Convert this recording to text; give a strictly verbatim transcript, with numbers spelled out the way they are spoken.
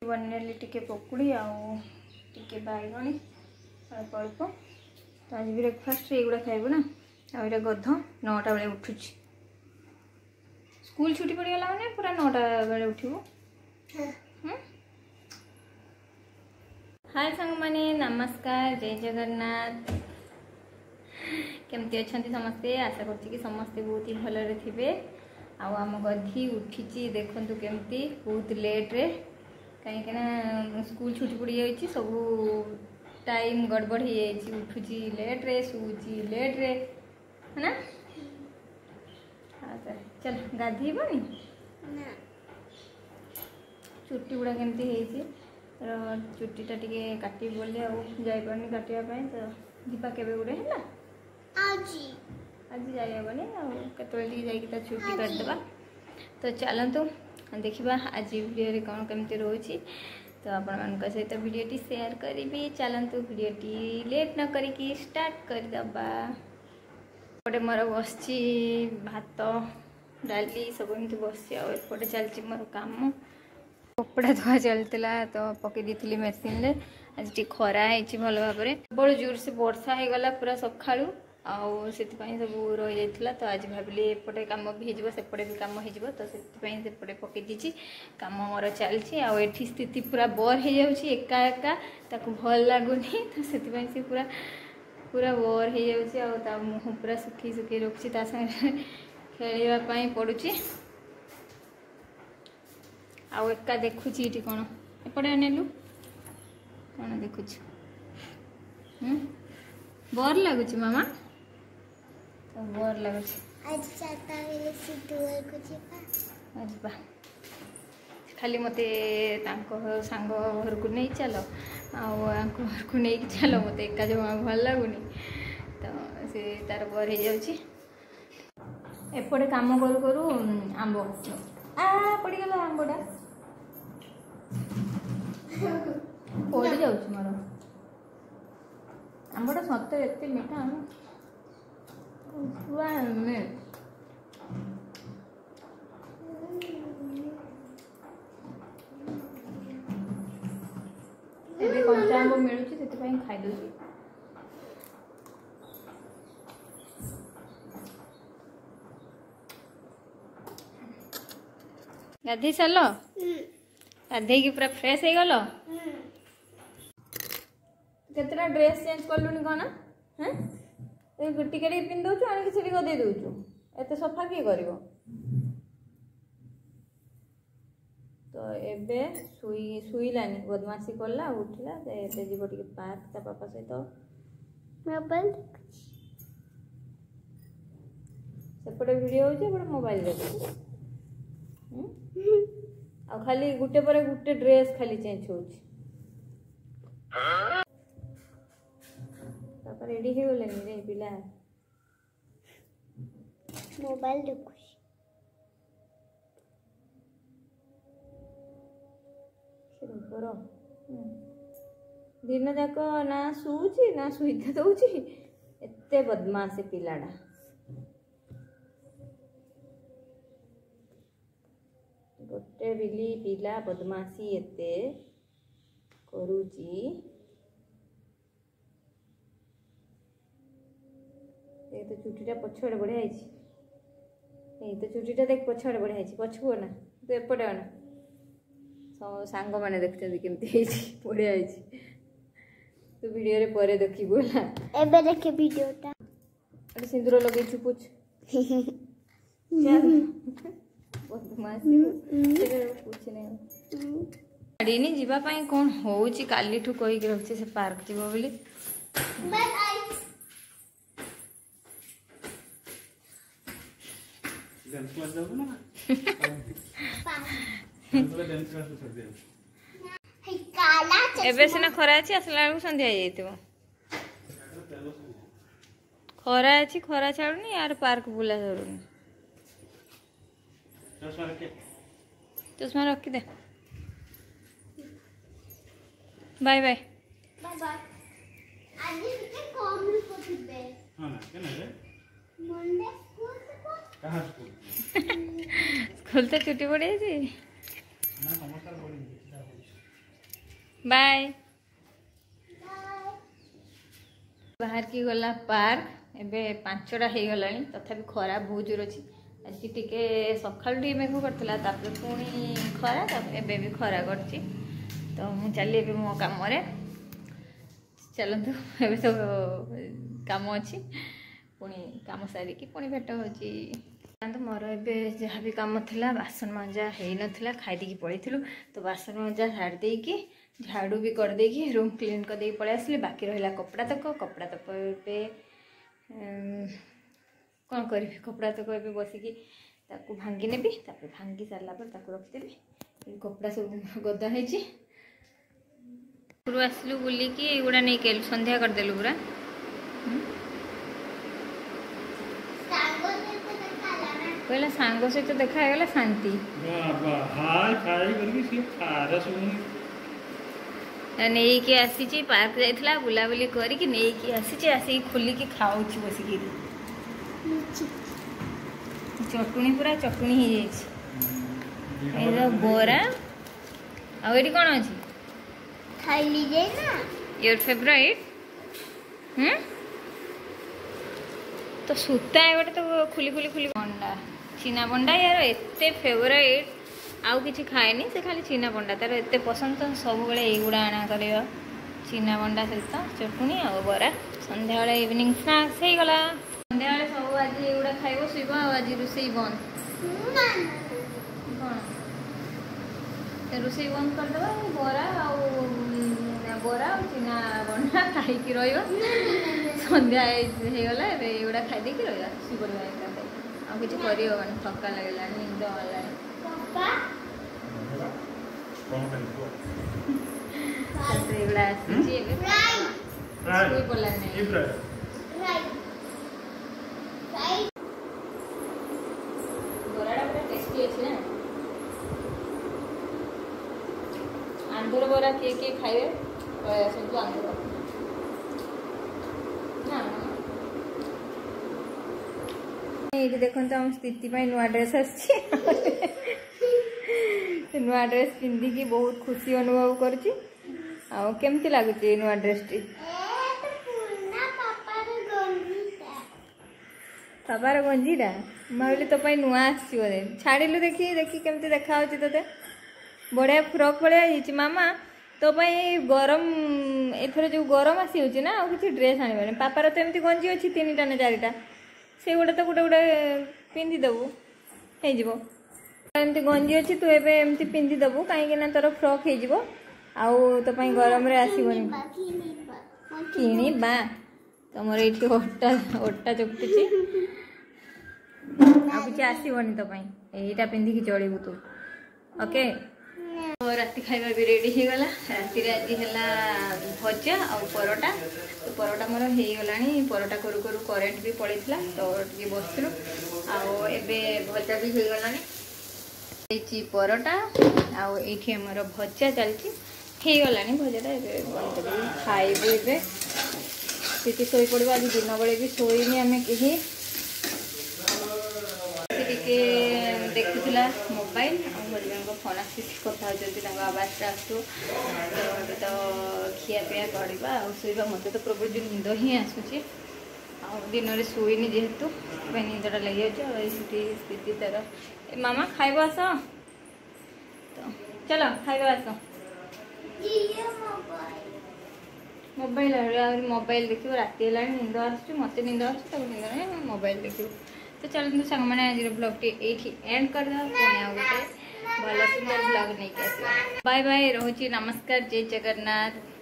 बनेली टिके पकुड़ी आउ टिके बैगणी अल्प अल्प तो आज ब्रेकफास्ट एगुड़ा खाइबू ना आईटा गध नौटा बेले उठुची स्कूल छुट्टी पड़गला मैंने पूरा नौटा बेले उठू। हाय सांग माने नमस्कार जय जगन्नाथ केमती अच्छा समस्ते आशा कर समस्ते बहुत ही भलरे थे। आम गधी उठी देखु केमती बहुत लेट रे कहीं स्कूल छुट्टी पड़ जाए सब टाइम गड़बड़ हो जाए उठुची लेट रे शुची लेट रे है ना। हाँ सर चल गाधेबनी चुट्टी गुड़ा केमती चुट्टीटा टे काटी बोले आईपारनी काटापी तो जीपा के गुड़े है आज आज जाइबनी आते जा चुट्टी काटिदेबा। तो चलतु देखा आज वीडियो कौन केमती रोचे तो आपण सहित वीडियोटी शेयर करी। चलतु वीडियोटी लेट न करी स्टार्ट करदबा। एपटे मोर बस भात डाली सब एमती बस एपटे चलती मोर काम कपड़ा धुआ चलता तो पकई दी मेसीन रे आज टी खरा है भल भाव में बड़ जोर से वर्षा हो गला पूरा सका आउ से सब रही जाता तो आज भाविली एपटे कम भी हो सेपटे भी कम हो तो से पकई दीची कम मोर चलती आठी स्थिति पूरा बोर हो जाऊँगी एका एका ताकू भल लगुनि तो से पूरा पूरा बोर हो जाऊँगी मुँह पूरा सुखी सुखी रखी संगे खेलवाई पड़ुची आउ एका देखुची ये कौन एपटे अनेलु कौन देखुच बोर लगुच मामा तो बोर लगुच आज बा खाली मते सांग घर को नहीं चल घर को नहीं चल मत एका जमा भल लगुनि तो से तार बोर हो जाऊँगी एपटे काम करू करू आंब आ पड़गला आंबटा पड़ जाऊँ मोर आंबटा सतरे एत मीठा पूरा एबे कंचा आंब मिलूँ से खाईदे गाधे सार गाधे की पूरा फ्रेश हो गल केतटा ड्रेस चेंज कलुनी कौन हाँ टिके टिके पिंध दौचु आनिक से गदे दौचु एत सफा किए कर तो एबे सुई सुईलानी बदमाशी कला उठला तो जीव टे पार्क ता पापा सहित मोबाइल सेपटे वीडियो होपटे मोबाइल देख आ खाली गुटे पर गुटे ड्रेस खाली चेंज हो रेडी हो गले रे पिला मोबाइल देखु दिन जाक ना शुची ना सुईते दौची एते बदमाश पिलाड़ा गोटे बिली पिला बदमाशी एते करूची तो चुटीटा पछड़े बढ़िया है तो चुटीटा देख पछड़े बढ़िया है पछुओ ना तो एपटे आना सांग मैंने देखते केमती बढ़िया है तो वीडियो रे परे देखी बोला एबे देखे वीडियोटा अरे सिंदूर लगे चुपुच पूछ नहीं गाड़ी नहीं जीवा पाई कौन होउची काली ठु कहि के रखছে से पार्क जीवो बोली डांस क्लास जाऊ ना डांस क्लास छोड़ दे हे काला एबे सिना खरा अछि असला को संध्या जाइतो खरा अछि खरा छाडुनी यार पार्क बुला छाडुनी चश्मा रख चश्मा रख दे बाय बाय बाय बाय आज के कॉम को दिबे हां ना केना रे मंडे स्कूल से कहां स्कूल स्कूल तो छुट्टी पड़ी थी ना नमस्कार बोली बाय। बाहर की गला पार्क एबे पांचटा हो गला तथापि खरा बहुत जोर अच्छी आज टिके सकाल टे मेघ करता तापर पुणी खरा एबे भी खरा करची तो मु चली एबे मो काम रे चलतु एबे सब काम अच्छी पुणी काम सारिकी पुणी भेट होची तो मोर एबे जहाँ भी काम थिला बासन मजा हो नाला खाई पड़े तो बासन मजा छाड़ देकी झाड़ू भी कर देकी रूम क्लीन कर देकी पड़े आसली बाकी रहा कपड़ा तक कपड़ा तक ए कौन करी कपड़ा तक ए बसिकी ताकू भांगी नेबी तापर भांगी सारा पर ताकू रखिदेवी कपड़ा सब गदा है आसलु बुलिकी एगुड़ा नहीं के संध्या करदेलु पूरा पहला सांग सहित देखा है शांति नहीं कि आसी पार्क जाइला बुलाबुली करके नहीं कि आसी आसी खोलिकी खाऊ बसिकी चटुणी पूरा चटुणी हो जाए बोरा आउरी कौन अच्छी खाई लीजिए ना योर फेवरेट हम्म तो सूता है गोटे तो खुली खुली खुली बंडा चीना बंडा यार एते फेवरेट आउ किसी खाएनी से खाली चीना बंडा तार एत पसंद तो सब बड़े युड़ा आना कर चीना बंडा सहित चटुणी आ बरा संध्या बेले इवनिंग स्नाक्स हो गला संध्या बेले सब आज युड़ा खाइब शुभ आज रोसई बंद कौन रोसई बंद करदे बरा आ बरा चीना बंडा खाई संध्या होगला युड़ा खाई रहा शुभ आ किसी कर थका लगे निंद आंध्र बरा किए किए खाइबे आसतु आंध्र ये देखो आम स्थिति नुआ ड्रेस आसी नुआ ड्रेस पिंधिकी बहुत खुशी अनुभव करुच्ची केमती लगुच नुआ ड्रेस टी पापार गंजीटा भाविली तो नुआ आसी बोधे छाड़िलु देखी देखी केमती देखा ते बढ़िया फ्रॉक भाई मामा तो गरम एथर जो गरम आसी हो ना किसी ड्रेस आने पापार तो एमती गंजी अच्छी तीन टा ना चारिटा से गोटे तो गोटे गोटे पिंधिदेबू होमती गंजी अच्छी तू एमती पिंधिदेबू कहीं तोर फ्रॉक हो तो गरम रे आसबनी किणवा तुम ये ओटा ओटा चुक्ति आ कि आसबनी तो यहीटा पिंधिकी चलू तू ओके तो राति खाଇବା भी रेडी हो गला राति आज है भजा आ परोटा तो परोटा मोर हो गलानी परोटा करू करू करेन्ट भी पड़ेगा तो टे बसलु आबे भजा भी हो गलानी परोटा आठी आमर भजा चलती हो गलानी भजाटा बंद कर खाइबू ए सीटी शोई पड़ो आज दिन बेले भी शोनी आम कहीं देखुला मोबाइल हजबैंड फोन आसी कथा आवाज आसू तो खिया पिया करवा शोवा मत तो प्रबल जो निंद ही आसूसी दिन में शोनी जेहेतु निंदटा लगी जाए स्थिति तार मामा खाइब आस तो चलो खाइब आस मोबाइल मोबाइल देखो राति है निंद आस मत निंद आस मोबाइल देखो तो चलते सांग मैंने आज ब्लॉग टी ये एंड कर पुणी आ गए भल सुंदर ब्लॉग नहीं आस बाय बाय रोची नमस्कार जय जगन्नाथ।